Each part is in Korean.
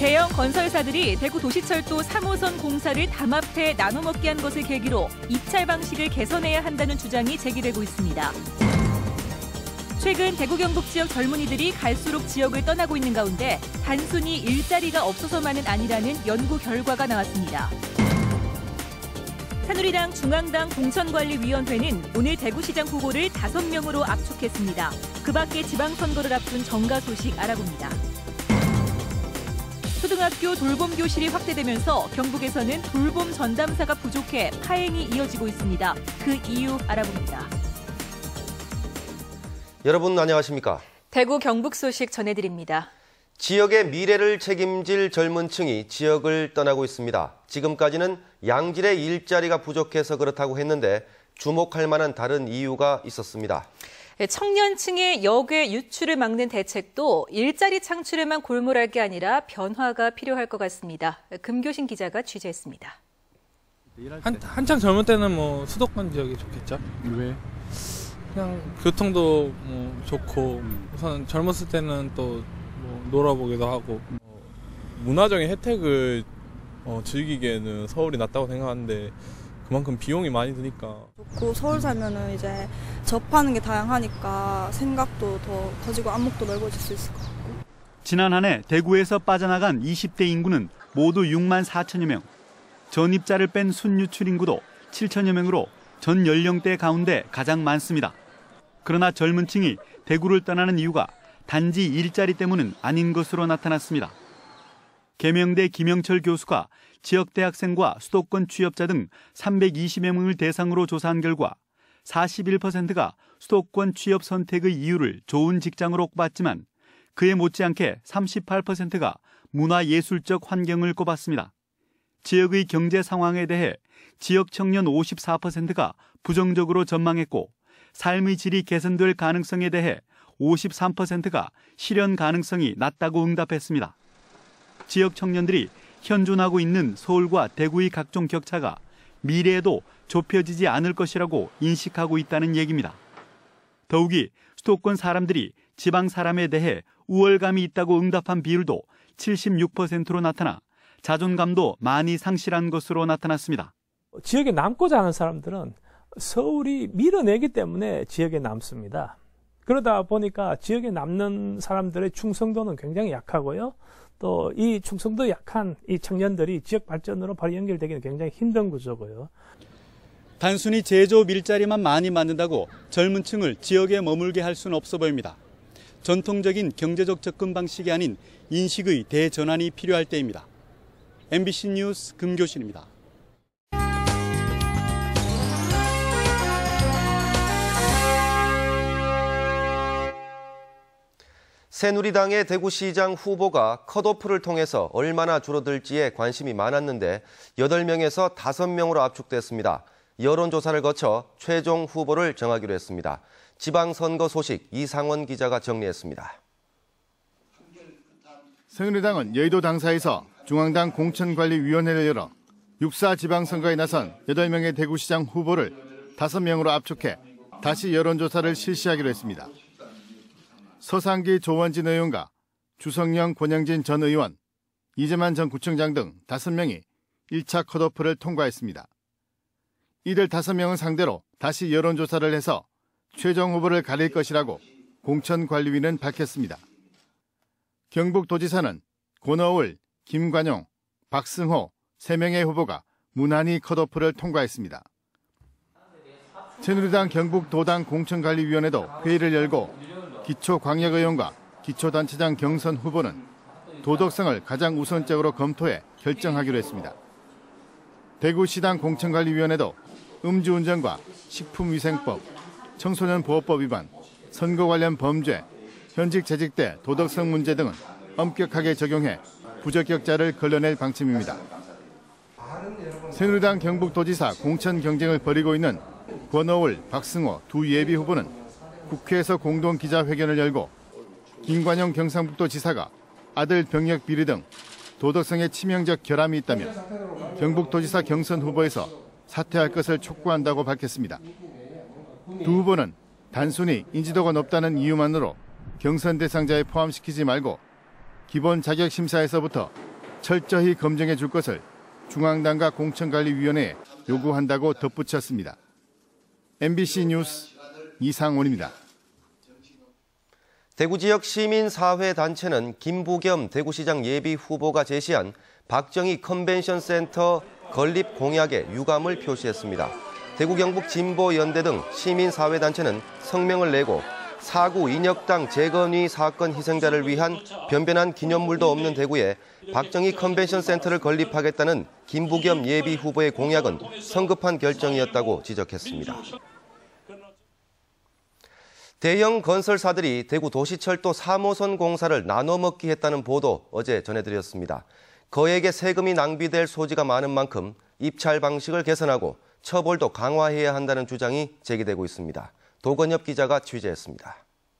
대형 건설사들이 대구 도시철도 3호선 공사를 담합해 나눠먹게 한 것을 계기로 입찰 방식을 개선해야 한다는 주장이 제기되고 있습니다. 최근 대구 경북 지역 젊은이들이 갈수록 지역을 떠나고 있는 가운데 단순히 일자리가 없어서만은 아니라는 연구 결과가 나왔습니다. 새누리당 중앙당 공천관리위원회는 오늘 대구시장 후보를 5명으로 압축했습니다. 그 밖에 지방선거를 앞둔 정가 소식 알아봅니다. 초등학교 돌봄 교실이 확대되면서 경북에서는 돌봄 전담사가 부족해 파행이 이어지고 있습니다. 그 이유 알아봅니다. 여러분 안녕하십니까? 대구 경북 소식 전해드립니다. 지역의 미래를 책임질 젊은 층이 지역을 떠나고 있습니다. 지금까지는 양질의 일자리가 부족해서 그렇다고 했는데 주목할 만한 다른 이유가 있었습니다. 청년층의 역외 유출을 막는 대책도 일자리 창출에만 골몰할 게 아니라 변화가 필요할 것 같습니다. 금교신 기자가 취재했습니다. 한창 젊을 때는 수도권 지역이 좋겠죠. 왜? 그냥 교통도 좋고 우선 젊었을 때는 또 놀아보기도 하고 문화적인 혜택을 즐기기에는 서울이 낫다고 생각하는데 그만큼 비용이 많이 드니까. 좋고 서울 살면은 이제 접하는 게 다양하니까 생각도 더 커지고 안목도 넓어질 수 있을 것 같고. 지난 한 해 대구에서 빠져나간 20대 인구는 모두 6만 4천여 명. 전입자를 뺀 순유출 인구도 7천여 명으로 전 연령대 가운데 가장 많습니다. 그러나 젊은 층이 대구를 떠나는 이유가 단지 일자리 때문은 아닌 것으로 나타났습니다. 계명대 김영철 교수가 지역 대학생과 수도권 취업자 등 320여 명을 대상으로 조사한 결과 41%가 수도권 취업 선택의 이유를 좋은 직장으로 꼽았지만 그에 못지않게 38%가 문화예술적 환경을 꼽았습니다. 지역의 경제 상황에 대해 지역 청년 54%가 부정적으로 전망했고 삶의 질이 개선될 가능성에 대해 53%가 실현 가능성이 낮다고 응답했습니다. 지역 청년들이 현존하고 있는 서울과 대구의 각종 격차가 미래에도 좁혀지지 않을 것이라고 인식하고 있다는 얘기입니다. 더욱이 수도권 사람들이 지방 사람에 대해 우월감이 있다고 응답한 비율도 76%로 나타나 자존감도 많이 상실한 것으로 나타났습니다. 지역에 남고자 하는 사람들은 서울이 밀어내기 때문에 지역에 남습니다. 그러다 보니까 지역에 남는 사람들의 충성도는 굉장히 약하고요. 또 이 충성도 약한 이 청년들이 지역 발전으로 바로 연결되기는 굉장히 힘든 구조고요. 단순히 제조업 일자리만 많이 만든다고 젊은 층을 지역에 머물게 할 수는 없어 보입니다. 전통적인 경제적 접근 방식이 아닌 인식의 대전환이 필요할 때입니다. MBC 뉴스 금교신입니다. 새누리당의 대구시장 후보가 컷오프를 통해서 얼마나 줄어들지에 관심이 많았는데 8명에서 5명으로 압축됐습니다. 여론조사를 거쳐 최종 후보를 정하기로 했습니다. 지방선거 소식 이상원 기자가 정리했습니다. 새누리당은 여의도 당사에서 중앙당 공천관리위원회를 열어 6.4 지방선거에 나선 8명의 대구시장 후보를 5명으로 압축해 다시 여론조사를 실시하기로 했습니다. 서상기 조원진 의원과 주성영 권영진 전 의원, 이재만 전 구청장 등 5명이 1차 컷오프를 통과했습니다. 이들 5명은 상대로 다시 여론조사를 해서 최종 후보를 가릴 것이라고 공천관리위는 밝혔습니다. 경북도지사는 권어울, 김관용, 박승호 3명의 후보가 무난히 컷오프를 통과했습니다. 새누리당 경북도당 공천관리위원회도 회의를 열고 기초광역의원과 기초단체장 경선 후보는 도덕성을 가장 우선적으로 검토해 결정하기로 했습니다. 대구시당 공천관리위원회도 음주운전과 식품위생법, 청소년보호법 위반, 선거 관련 범죄, 현직 재직 때 도덕성 문제 등은 엄격하게 적용해 부적격자를 걸러낼 방침입니다. 새누리당 경북도지사 공천 경쟁을 벌이고 있는 권어울, 박승호 두 예비 후보는 국회에서 공동 기자회견을 열고 김관영 경상북도지사가 아들 병역 비리 등 도덕성에 치명적 결함이 있다며 경북도지사 경선 후보에서 사퇴할 것을 촉구한다고 밝혔습니다. 두 후보는 단순히 인지도가 높다는 이유만으로 경선 대상자에 포함시키지 말고 기본 자격 심사에서부터 철저히 검증해 줄 것을 중앙당과 공천관리위원회에 요구한다고 덧붙였습니다. MBC 뉴스 이상원입니다. 대구 지역 시민사회단체는 김부겸 대구시장 예비 후보가 제시한 박정희 컨벤션 센터 건립 공약에 유감을 표시했습니다. 대구 경북 진보연대 등 시민사회단체는 성명을 내고 사구 인혁당 재건의 사건 희생자를 위한 변변한 기념물도 없는 대구에 박정희 컨벤션 센터를 건립하겠다는 김부겸 예비 후보의 공약은 성급한 결정이었다고 지적했습니다. 대형 건설사들이 대구 도시철도 3호선 공사를 나눠먹기 했다는 보도 어제 전해드렸습니다. 거액의 세금이 낭비될 소지가 많은 만큼 입찰 방식을 개선하고 처벌도 강화해야 한다는 주장이 제기되고 있습니다. 도건엽 기자가 취재했습니다.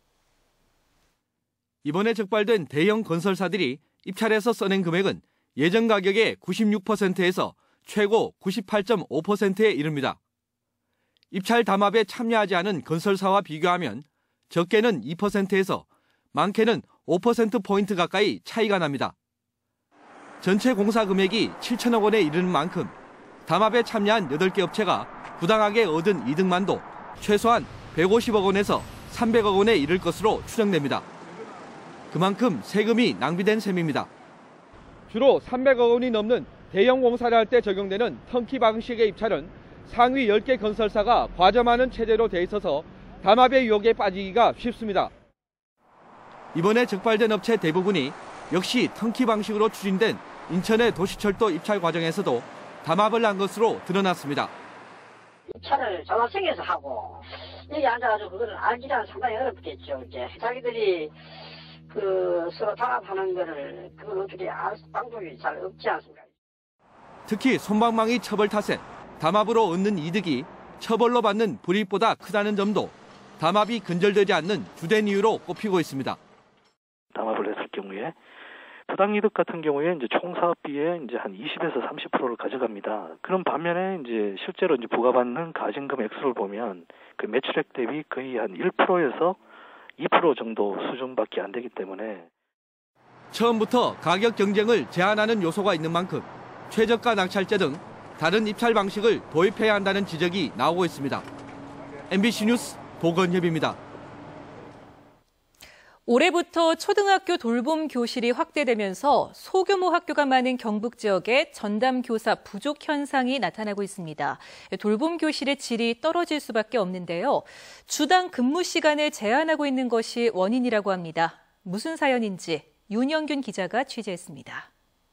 이번에 적발된 대형 건설사들이 입찰에서 써낸 금액은 예정 가격의 96%에서 최고 98.5%에 이릅니다. 입찰 담합에 참여하지 않은 건설사와 비교하면 적게는 2%에서 많게는 5%포인트 가까이 차이가 납니다. 전체 공사 금액이 7천억 원에 이르는 만큼 담합에 참여한 8개 업체가 부당하게 얻은 이득만도 최소한 150억 원에서 300억 원에 이를 것으로 추정됩니다. 그만큼 세금이 낭비된 셈입니다. 주로 300억 원이 넘는 대형 공사를 할 때 적용되는 턴키 방식의 입찰은 상위 10개 건설사가 과점하는 체제로 돼 있어서 담합의 유혹에 빠지기가 쉽습니다. 이번에 적발된 업체 대부분이 역시 턴키 방식으로 추진된 인천의 도시철도 입찰 과정에서도 담합을 한 것으로 드러났습니다. 입찰을 전화청에서 하고 여기 앉아가지고 그거를 알기란 상당히 어렵겠죠. 이제 자기들이 서로 담합하는 거를 그걸 어떻게 알 방법이 잘 없지 않습니까? 특히 솜방망이 처벌 탓에 담합으로 얻는 이득이 처벌로 받는 불이익보다 크다는 점도 담합이 근절되지 않는 주된 이유로 꼽히고 있습니다. 담합을 했을 경우에 부당이득 같은 경우에 이제 총 사업비의 이제 한 20에서 30%를 가져갑니다. 그런 반면에 이제 실제로 이제 부과받는 가징금 액수를 보면 그 매출액 대비 거의 한 1%에서 2% 정도 수준밖에 안 되기 때문에 처음부터 가격 경쟁을 제한하는 요소가 있는 만큼 최저가 낙찰제 등 다른 입찰 방식을 도입해야 한다는 지적이 나오고 있습니다. MBC 뉴스 도건협입니다. 올해부터 초등학교 돌봄 교실이 확대되면서 소규모 학교가 많은 경북 지역에 전담 교사 부족 현상이 나타나고 있습니다. 돌봄 교실의 질이 떨어질 수밖에 없는데요. 주당 근무 시간을 제한하고 있는 것이 원인이라고 합니다. 무슨 사연인지 윤영균 기자가 취재했습니다.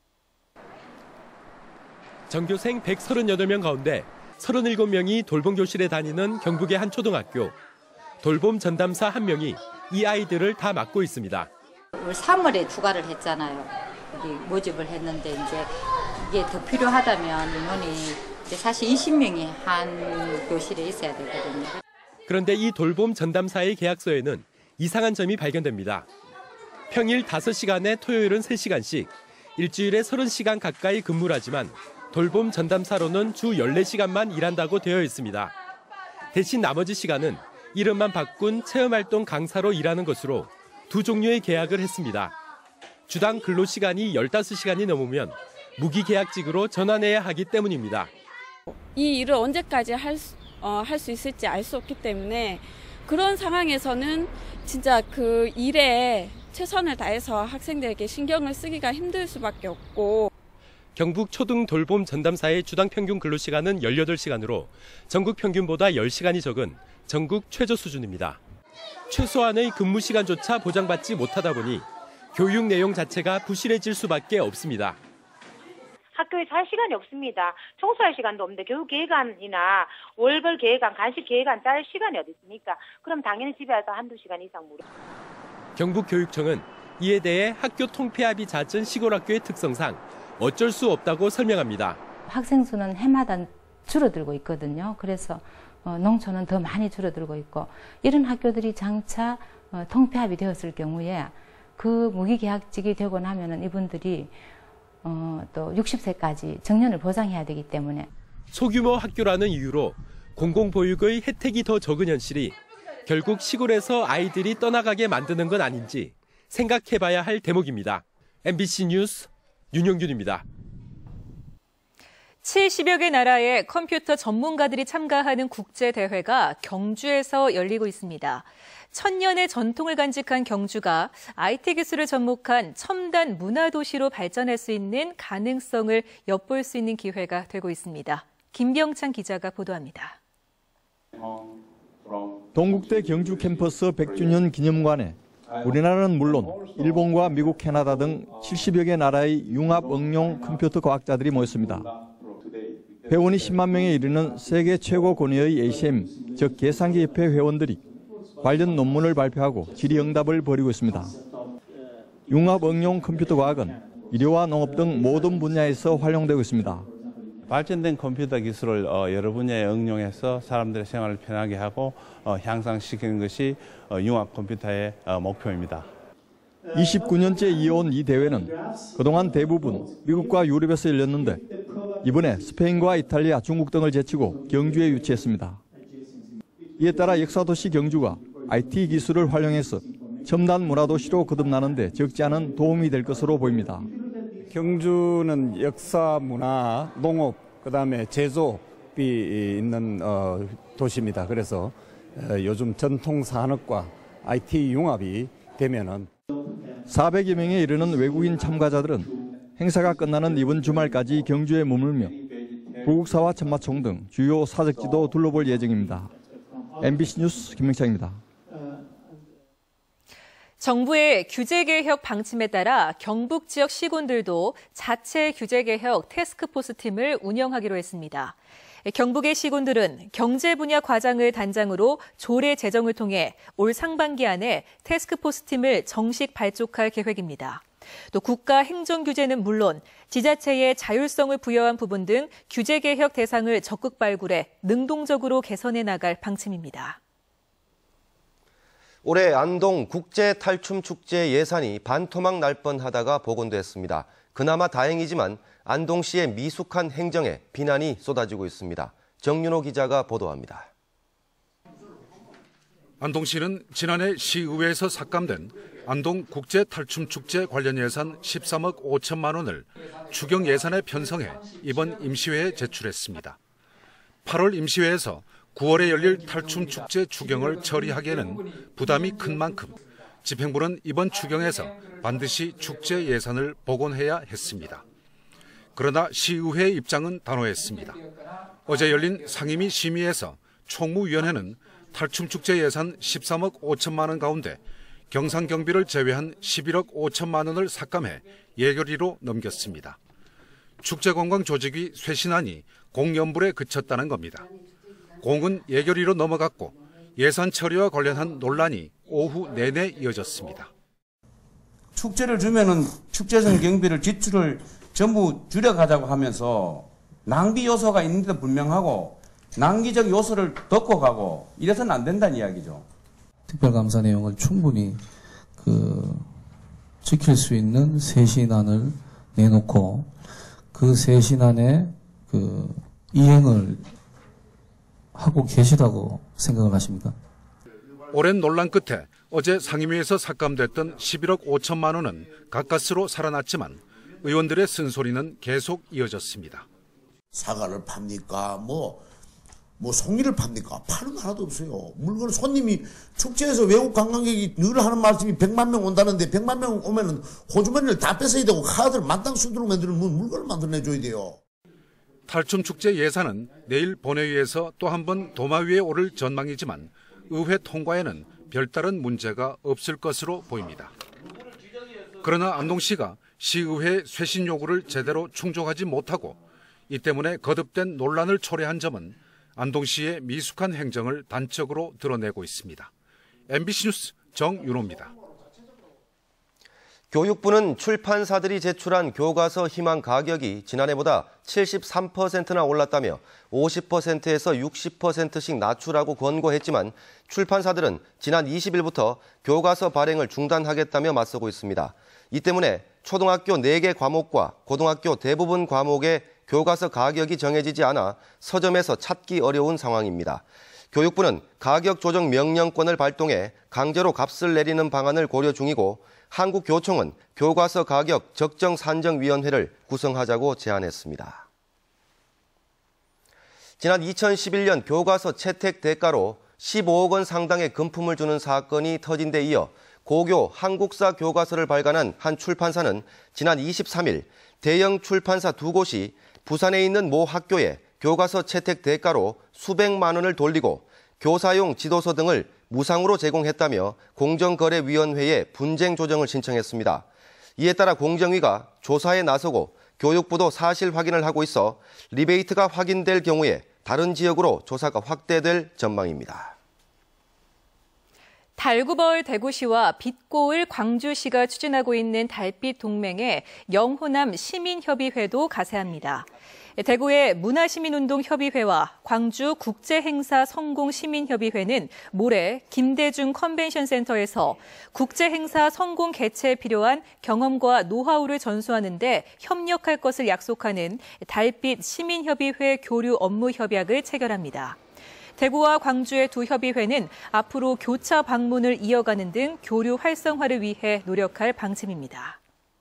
전교생 138명 가운데 37명이 돌봄 교실에 다니는 경북의 한 초등학교. 돌봄 전담사 1명이 이 아이들을 다 맡고 있습니다. 올 3월에 휴가를 했잖아요. 여기 모집을 했는데 이제 이게 더 필요하다면 인원이 사실 20명이 한 교실에 있어야 되거든요. 그런데 이 돌봄 전담사의 계약서에는 이상한 점이 발견됩니다. 평일 5시간에 토요일은 3시간씩, 일주일에 30시간 가까이 근무를 하지만 돌봄 전담사로는 주 14시간만 일한다고 되어 있습니다. 대신 나머지 시간은 이름만 바꾼 체험활동 강사로 일하는 것으로 두 종류의 계약을 했습니다. 주당 근로시간이 15시간이 넘으면 무기계약직으로 전환해야 하기 때문입니다. 이 일을 언제까지 할 수 있을지 알 수 없기 때문에 그런 상황에서는 진짜 그 일에 최선을 다해서 학생들에게 신경을 쓰기가 힘들 수밖에 없고. 경북 초등 돌봄 전담사의 주당 평균 근로시간은 18시간으로 전국 평균보다 10시간이 적은 전국 최저 수준입니다. 최소한의 근무 시간조차 보장받지 못하다 보니 교육 내용 자체가 부실해질 수밖에 없습니다. 학교에서 할 시간이 없습니다. 청소할 시간도 없는데 교육 계획안이나 월별 계획안, 간식 계획안 짤 시간이 어디 있습니까? 그럼 당연히 집에 와서 한두 시간 이상 무료. 경북교육청은 이에 대해 학교 통폐합이 잦은 시골학교의 특성상 어쩔 수 없다고 설명합니다. 학생 수는 해마다 줄어들고 있거든요. 그래서 농촌은 더 많이 줄어들고 있고 이런 학교들이 장차 통폐합이 되었을 경우에 그 무기계약직이 되고 나면은 이분들이 또 60세까지 정년을 보장해야 되기 때문에 소규모 학교라는 이유로 공공보육의 혜택이 더 적은 현실이 결국 시골에서 아이들이 떠나가게 만드는 건 아닌지 생각해봐야 할 대목입니다. MBC 뉴스 윤영균입니다. 70여 개 나라의 컴퓨터 전문가들이 참가하는 국제대회가 경주에서 열리고 있습니다. 천년의 전통을 간직한 경주가 IT 기술을 접목한 첨단 문화도시로 발전할 수 있는 가능성을 엿볼 수 있는 기회가 되고 있습니다. 김병찬 기자가 보도합니다. 동국대 경주 캠퍼스 100주년 기념관에 우리나라는 물론 일본과 미국, 캐나다 등 70여 개 나라의 융합 응용 컴퓨터 과학자들이 모였습니다. 회원이 10만 명에 이르는 세계 최고 권위의 ACM, 즉 계산기 협회 회원들이 관련 논문을 발표하고 질의응답을 벌이고 있습니다. 융합 응용 컴퓨터 과학은医療와 농업 등 모든 분야에서 활용되고 있습니다. 발전된 컴퓨터 기술을 여러 분야에 응용해서 사람들의 생활을 편하게 하고 향상시키는 것이 융합 컴퓨터의 목표입니다. 29년째 이어온 이 대회는 그동안 대부분 미국과 유럽에서 열렸는데 이번에 스페인과 이탈리아, 중국 등을 제치고 경주에 유치했습니다. 이에 따라 역사도시 경주가 IT 기술을 활용해서 첨단 문화도시로 거듭나는데 적지 않은 도움이 될 것으로 보입니다. 경주는 역사, 문화, 농업, 그다음에 제조업이 있는 도시입니다. 그래서 요즘 전통 산업과 IT 융합이 되면은 400여 명에 이르는 외국인 참가자들은 행사가 끝나는 이번 주말까지 경주에 머물며 구국사와 천마총 등 주요 사적지도 둘러볼 예정입니다. MBC 뉴스 김명창입니다. 정부의 규제개혁 방침에 따라 경북 지역 시군들도 자체 규제개혁 태스크포스 팀을 운영하기로 했습니다. 경북의 시군들은 경제 분야 과장을 단장으로 조례 제정을 통해 올 상반기 안에 태스크포스 팀을 정식 발족할 계획입니다. 또 국가 행정 규제는 물론 지자체의 자율성을 부여한 부분 등 규제 개혁 대상을 적극 발굴해 능동적으로 개선해 나갈 방침입니다. 올해 안동 국제탈춤축제 예산이 반토막 날 뻔하다가 복원됐습니다. 그나마 다행이지만 안동시의 미숙한 행정에 비난이 쏟아지고 있습니다. 정윤호 기자가 보도합니다. 안동시는 지난해 시의회에서 삭감된 안동 국제탈춤축제 관련 예산 13억 5천만 원을 추경 예산에 편성해 이번 임시회에 제출했습니다. 8월 임시회에서 9월에 열릴 탈춤축제 추경을 처리하기에는 부담이 큰 만큼 집행부는 이번 추경에서 반드시 축제 예산을 복원해야 했습니다. 그러나 시의회의 입장은 단호했습니다. 어제 열린 상임위 심의에서 총무위원회는 탈춤축제 예산 13억 5천만 원 가운데 경상경비를 제외한 11억 5천만 원을 삭감해 예결위로 넘겼습니다. 축제관광조직위 쇄신안이 공연불에 그쳤다는 겁니다. 공은 예결위로 넘어갔고 예산 처리와 관련한 논란이 오후 내내 이어졌습니다. 축제를 주면은 축제성 경비를 지출을 전부 줄여가자고 하면서 낭비 요소가 있는데도 불명하고 낭기적 요소를 덮고 가고 이래서는 안 된다는 이야기죠. 특별감사 내용을 충분히 지킬 수 있는 쇄신안을 내놓고 그 쇄신안에 이행을 하고 계시다고 생각을 하십니까? 오랜 논란 끝에 어제 상임위에서 삭감됐던 11억 5천만 원은 가까스로 살아났지만 의원들의 쓴소리는 계속 이어졌습니다. 사과를 팝니까? 뭐 송이를 팝니까? 파는 거 하나도 없어요. 물건 손님이 축제에서 외국 관광객이 늘 하는 말씀이 100만 명 온다는데 100만 명 오면은 호주머니를 다 뺏어야 되고 카드를 만땅수두로 만드는 물건을 만들어내줘야 돼요. 탈춤축제 예산은 내일 본회의에서 또 한 번 도마 위에 오를 전망이지만 의회 통과에는 별다른 문제가 없을 것으로 보입니다. 그러나 안동시가 시의회의 쇄신 요구를 제대로 충족하지 못하고 이 때문에 거듭된 논란을 초래한 점은 안동시의 미숙한 행정을 단적으로 드러내고 있습니다. MBC 뉴스 정윤호입니다. 교육부는 출판사들이 제출한 교과서 희망 가격이 지난해보다 73%나 올랐다며 50%에서 60%씩 낮추라고 권고했지만 출판사들은 지난 20일부터 교과서 발행을 중단하겠다며 맞서고 있습니다. 이 때문에 초등학교 4개 과목과 고등학교 대부분 과목의 교과서 가격이 정해지지 않아 서점에서 찾기 어려운 상황입니다. 교육부는 가격 조정 명령권을 발동해 강제로 값을 내리는 방안을 고려 중이고 한국교총은 교과서 가격 적정산정위원회를 구성하자고 제안했습니다. 지난 2011년 교과서 채택 대가로 15억 원 상당의 금품을 주는 사건이 터진 데 이어 고교 한국사 교과서를 발간한 한 출판사는 지난 23일 대형 출판사 2곳이 부산에 있는 모 학교에 교과서 채택 대가로 수백만 원을 돌리고 교사용 지도서 등을 무상으로 제공했다며 공정거래위원회에 분쟁 조정을 신청했습니다. 이에 따라 공정위가 조사에 나서고 교육부도 사실 확인을 하고 있어 리베이트가 확인될 경우에 다른 지역으로 조사가 확대될 전망입니다. 달구벌 대구시와 빛고을 광주시가 추진하고 있는 달빛 동맹에 영호남 시민협의회도 가세합니다. 대구의 문화시민운동협의회와 광주 국제행사 성공시민협의회는 모레 김대중 컨벤션센터에서 국제행사 성공 개최에 필요한 경험과 노하우를 전수하는 데 협력할 것을 약속하는 달빛 시민협의회 교류 업무 협약을 체결합니다. 대구와 광주의 두 협의회는 앞으로 교차 방문을 이어가는 등 교류 활성화를 위해 노력할 방침입니다.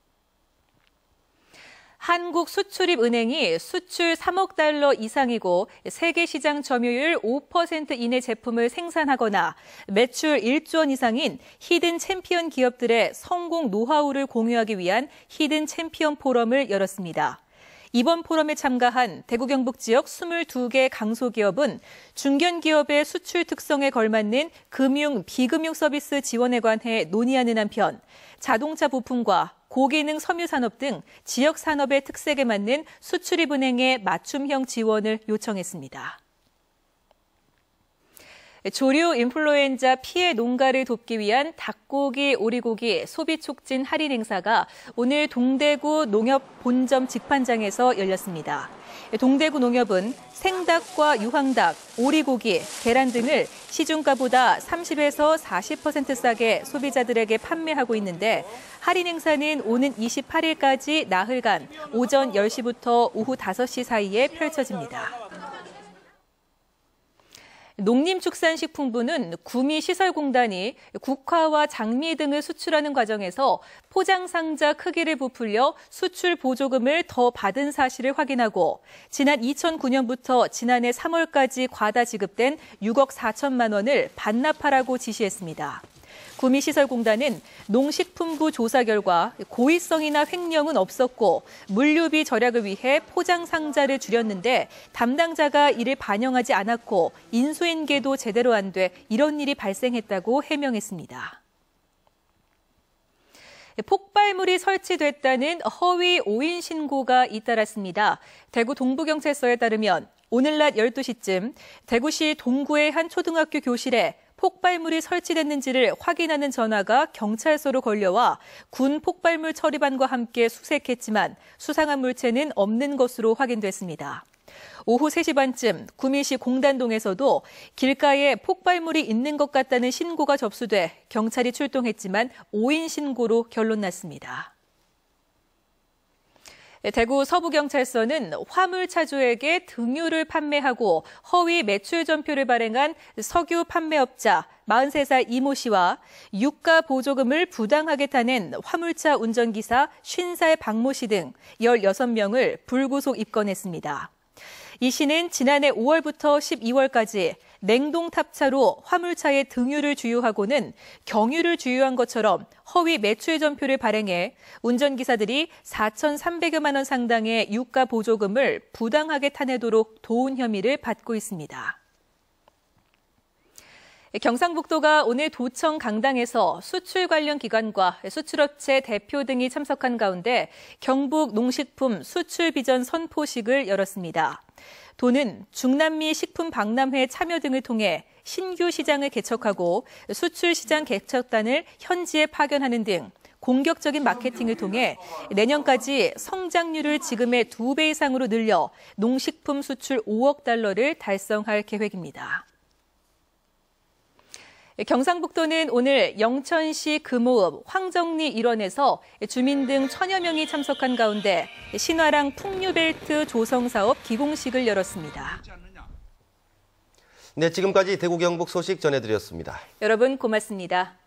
한국수출입은행이 수출 3억 달러 이상이고 세계 시장 점유율 5% 이내 제품을 생산하거나 매출 1조 원 이상인 히든 챔피언 기업들의 성공 노하우를 공유하기 위한 히든 챔피언 포럼을 열었습니다. 이번 포럼에 참가한 대구 경북 지역 22개 강소기업은 중견기업의 수출 특성에 걸맞는 금융, 비금융 서비스 지원에 관해 논의하는 한편 자동차 부품과 고기능 섬유산업 등 지역 산업의 특색에 맞는 수출입은행의 맞춤형 지원을 요청했습니다. 조류 인플루엔자 피해 농가를 돕기 위한 닭고기, 오리고기 소비 촉진 할인 행사가 오늘 동대구 농협 본점 직판장에서 열렸습니다. 동대구 농협은 생닭과 유황닭, 오리고기, 계란 등을 시중가보다 30에서 40% 싸게 소비자들에게 판매하고 있는데 할인 행사는 오는 28일까지 나흘간 오전 10시부터 오후 5시 사이에 펼쳐집니다. 농림축산식품부는 구미시설공단이 국화와 장미 등을 수출하는 과정에서 포장상자 크기를 부풀려 수출 보조금을 더 받은 사실을 확인하고 지난 2009년부터 지난해 3월까지 과다 지급된 6억 4천만 원을 반납하라고 지시했습니다. 구미시설공단은 농식품부 조사 결과 고의성이나 횡령은 없었고 물류비 절약을 위해 포장 상자를 줄였는데 담당자가 이를 반영하지 않았고 인수인계도 제대로 안 돼 이런 일이 발생했다고 해명했습니다. 폭발물이 설치됐다는 허위 오인 신고가 잇따랐습니다. 대구 동부경찰서에 따르면 오늘 낮 12시쯤 대구시 동구의 한 초등학교 교실에 폭발물이 설치됐는지를 확인하는 전화가 경찰서로 걸려와 군 폭발물 처리반과 함께 수색했지만 수상한 물체는 없는 것으로 확인됐습니다. 오후 3시 반쯤 구미시 공단동에서도 길가에 폭발물이 있는 것 같다는 신고가 접수돼 경찰이 출동했지만 오인 신고로 결론났습니다. 대구 서부경찰서는 화물차주에게 등유를 판매하고 허위 매출 전표를 발행한 석유 판매업자 43살 이모 씨와 유가 보조금을 부당하게 타낸 화물차 운전기사 50살 박모 씨 등 16명을 불구속 입건했습니다. 이 씨는 지난해 5월부터 12월까지 냉동 탑차로 화물차에 등유를 주유하고는 경유를 주유한 것처럼 허위 매출 전표를 발행해 운전기사들이 4,300여만 원 상당의 유가 보조금을 부당하게 타내도록 도운 혐의를 받고 있습니다. 경상북도가 오늘 도청 강당에서 수출 관련 기관과 수출업체 대표 등이 참석한 가운데 경북 농식품 수출 비전 선포식을 열었습니다. 도는 중남미 식품 박람회 참여 등을 통해 신규 시장을 개척하고 수출 시장 개척단을 현지에 파견하는 등 공격적인 마케팅을 통해 내년까지 성장률을 지금의 2배 이상으로 늘려 농식품 수출 5억 달러를 달성할 계획입니다. 경상북도는 오늘 영천시 금호읍 황정리 일원에서 주민 등 1000여 명이 참석한 가운데 신화랑 풍류벨트 조성사업 기공식을 열었습니다. 네, 지금까지 대구 경북 소식 전해드렸습니다. 여러분 고맙습니다.